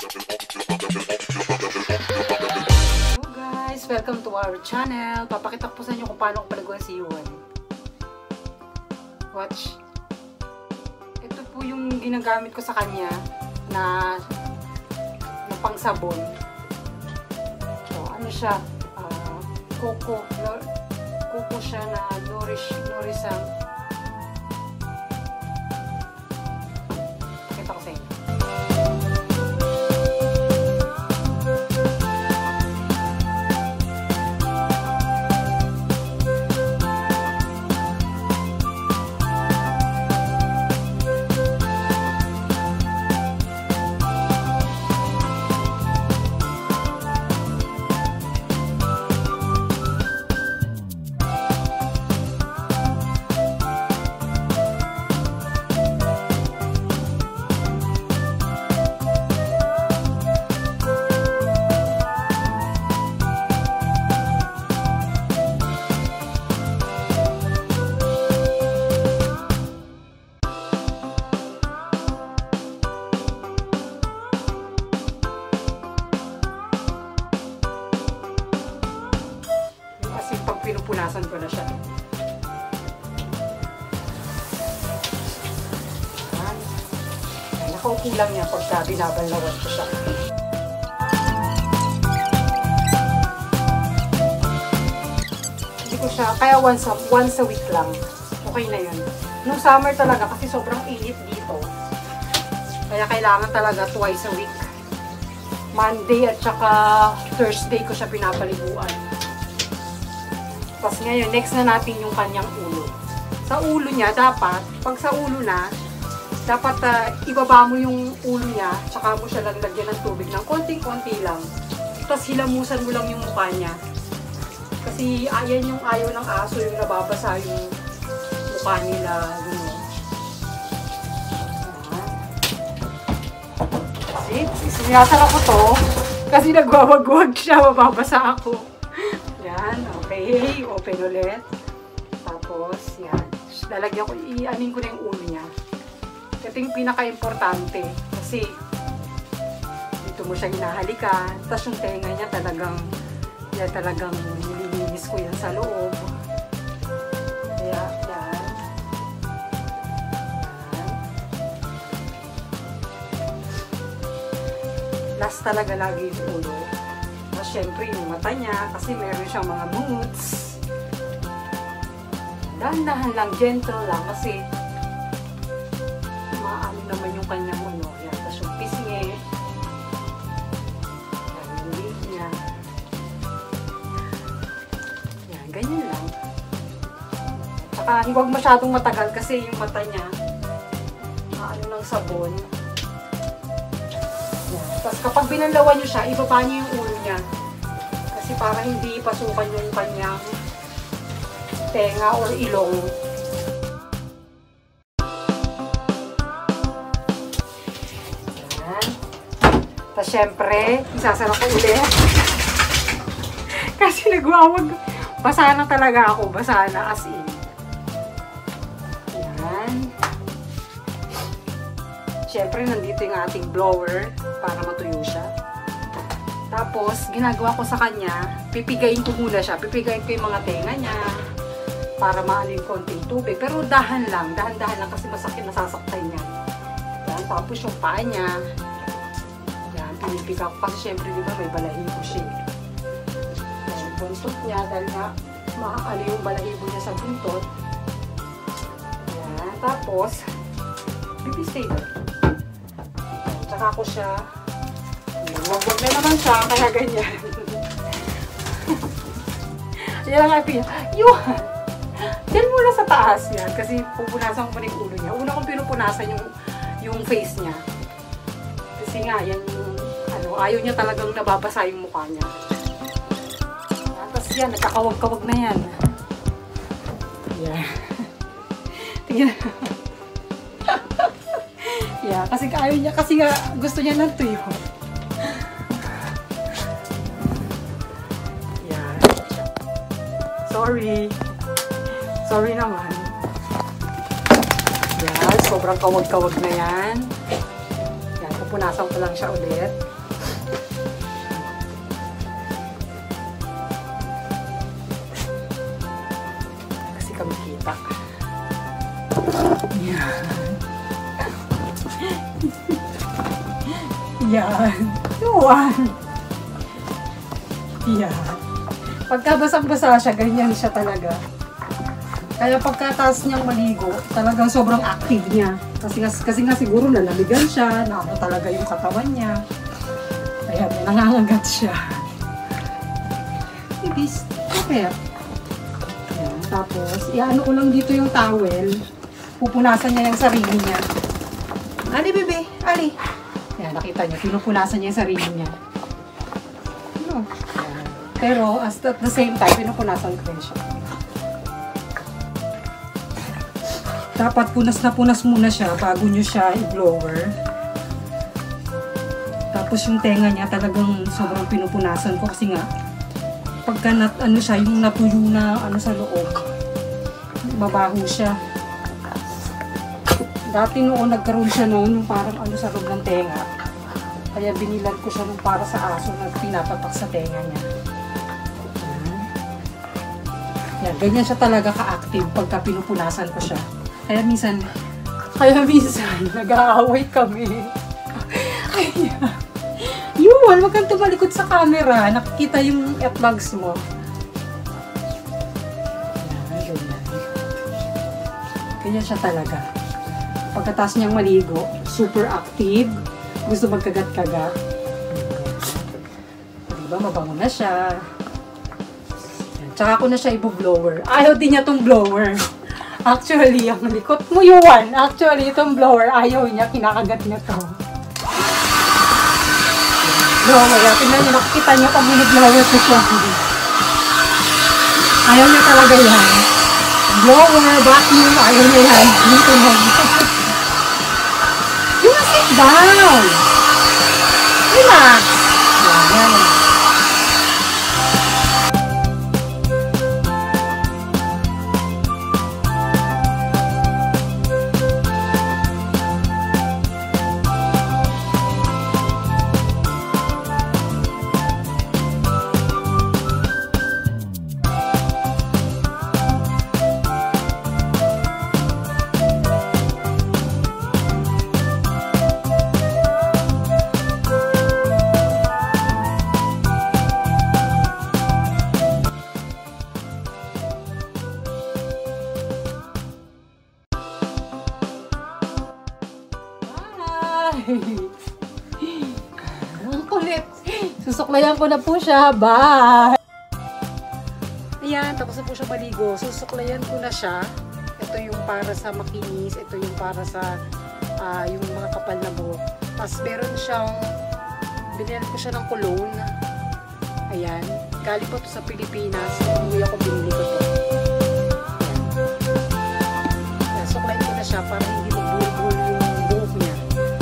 Hello guys! Welcome to our channel. Papakita ko po sa inyo kung paano ko paliguan si Yuan. Watch. Ito po yung ginagamit ko sa kanya na pangsabon. So, ano siya? Coco siya na nourishang. Pakita ko sa inyo. Pinupunasan ko na siya. Nakaupo lang niya pagka binabanlawan ko siya. Hindi ko siya, kaya once a week lang. Okay na yun. Nung summer talaga kasi sobrang init dito. Kaya kailangan talaga twice a week. Monday at saka Thursday ko siya pinapaliguan. Tapos ngayon, next na natin yung kanyang ulo. Sa ulo niya, dapat, pag sa ulo na, dapat ibaba mo yung ulo niya, tsaka mo siya lagyan ng tubig ng konting-konti lang. Tapos hilamusan mo lang yung mukha niya. Kasi ayan yung ayaw ng aso, yung nababasa yung mukha nila. See? Sinasara ko to, kasi nagwawag-wag siya, mababasa ako. Yan, okay. Open ulit. Tapos, yan. Lalagyan ko, i-anin ko na yung ulo niya. Ito yung pinaka-importante. Kasi, dito mo siya hinahalikan. Tapos yung tenga niya talagang, nililinis ko yan sa loob. Kaya, yan. Last talaga lagi yung ulo. Siyempre yung mata niya kasi meron siyang mga moods. Dahan-dahan lang, gentle lang kasi maano naman yung kanyang ulo. Yan, tapos yung pisngi. Yan, yung lip niya. Yan, ganyan lang. Saka huwag masyadong matagal kasi yung mata niya maano ng sabon. Yan. Tapos kapag binanlawan niyo siya, ibaba niyo yung ulo niya. Kasi para hindi pasukan yung kanyang tenga or ilong. Yan. Tapos syempre, isasara ko ulit. Kasi nagwawag. Basa na talaga ako. Basa na as in. Yan. Syempre, nandito yung ating blower para matuyo siya. Tapos, ginagawa ko sa kanya, pipigayin ko muna siya. Pipigayin ko yung mga tenga niya para maano yung konting tubig. Pero dahan-dahan lang kasi masakit, nasasaktan niya. Yan, tapos yung paa niya. Yan, pinipiga ko kasi syempre, di ba, may balahibo siya. Yan, buntot niya, dahil nga, maano yung balahibo niya sa buntot. Yan, tapos, bibistay doon. Tsaka ko siya, wag na naman siya, kaya ganyan. Yan ang api niya. Yuhan! Diyan muna sa taas yan. Kasi pupunasan ko pa yung ulo niya. Una kong pinupunasan yung face niya. Kasi nga, yan yung, ayaw niya talagang nababasa yung mukha niya. Tapos yan, nagkakawag-kawag na yan. Yan. Tingnan. Yeah, kasi ayaw niya, kasi nga, gusto niya ng tuyo. Sorry. Sorry naman. Yan, sobrang kawag-kawag na yan. Yan, pinupunasan ko lang siya ulit. Kasi kami kita. Yan. Yan. Yuan. Yan. Pagka basang-basa siya, ganyan siya talaga. Kaya pagkataas niyang maligo, talagang sobrang active niya. Kasi nga siguro nalamigan siya, naano talaga yung katawan niya. Kaya may nangangagat siya. Ibis, okay. Ayan, tapos, iano ko lang dito yung towel. Pupunasan niya yung sarili niya. Ali, bebe, ali. Ayan, nakita niyo, pinupunasan niya yung sarili niya. Ano? Ayan. Pero, at the same time, pinupunasan ko rin siya. Dapat punas na punas muna siya bago nyo siya i-blower. Tapos yung tenga niya talagang sobrang pinupunasan ko kasi nga pagka ano siya, yung natuyo na ano sa loob, mabaho siya. Dati noon nagkaroon siya noon yung parang ano sa loob ng tenga. Kaya binilan ko siya nung para sa aso na pinapapak sa tenga niya. Yan, ganyan siya talaga ka-active pagka pinupunasan ko siya. Kaya minsan nag-aaway kami. Yun, wag kang tumalikod sa camera. Nakikita yung earplugs mo. Yan, ganyan. Ganyan siya talaga. Pagkatapos niyang maligo, super active. Gusto magkagat-kagat. Diba, mabango na siya. Tsaka ko na siya i-blower. Ayaw din niya tong blower. Actually, ang likot mo yun. Actually, itong blower, ayaw niya. Kinakagat niya to. Blower. Tingnan niyo, nakikita niyo pag blower ko siya. Ayaw niya talaga yan. Blower, vacuum, ayaw niya yan. Dito na. You sit down. Relax. Yan. Ang kulit. Susuklayan ko na po siya. Bye! Ayan, tapos na po siya maligo. Susuklayan ko na siya. Ito yung para sa makinis. Ito yung para sa yung mga kapal na buhok. Tapos meron siyang binili ko siya ng cologne. Ayan. Galing po ito sa Pilipinas. Umuwi ako, binili ko ito. Ayan. Suklayan ko na siya para hindi magbulbul yung buhok niya.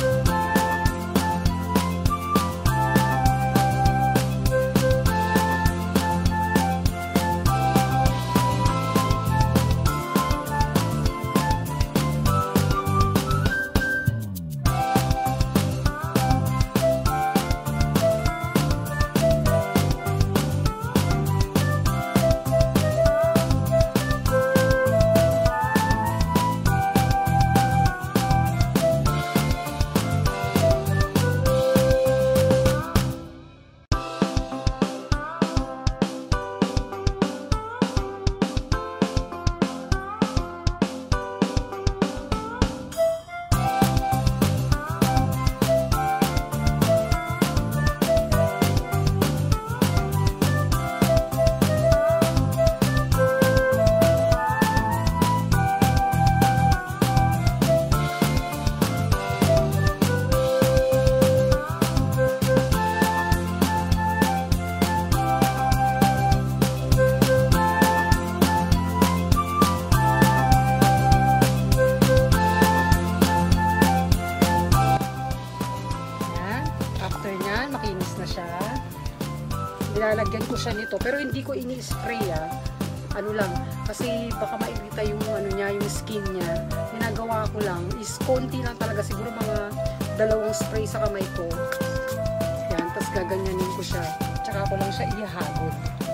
Makinis na siya. Nilalagyan ko siya nito pero hindi ko ini-spray ano lang kasi baka mairita yung ano niya, yung skin niya. Ginagawa ko lang is konti lang talaga, siguro mga dalawang spray sa kamay ko. Yan, tapos gaganyanin ko siya. Tsaka ko lang siya ihagod.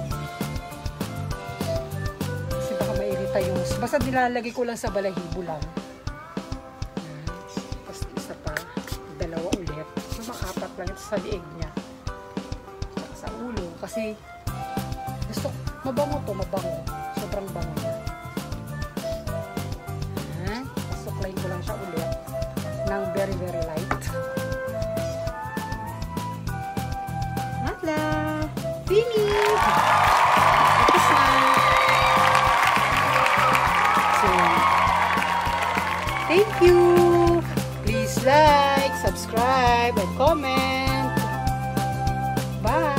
Kasi baka mairita yung... Basta nilalagay ko lang sa balahibo lang. Yan. Tapos isa pa. Dalawa ulit. So, mga 4 lang ito sa liig niya. Tsaka sa ulo. Kasi gusto, mabango to, mabango. Sobrang bango niya. Yan. Suklayin ko lang siya ulit ng very very light. Hala! Finish! Tapos na! So, thank you! Please like, subscribe, and comment. Bye!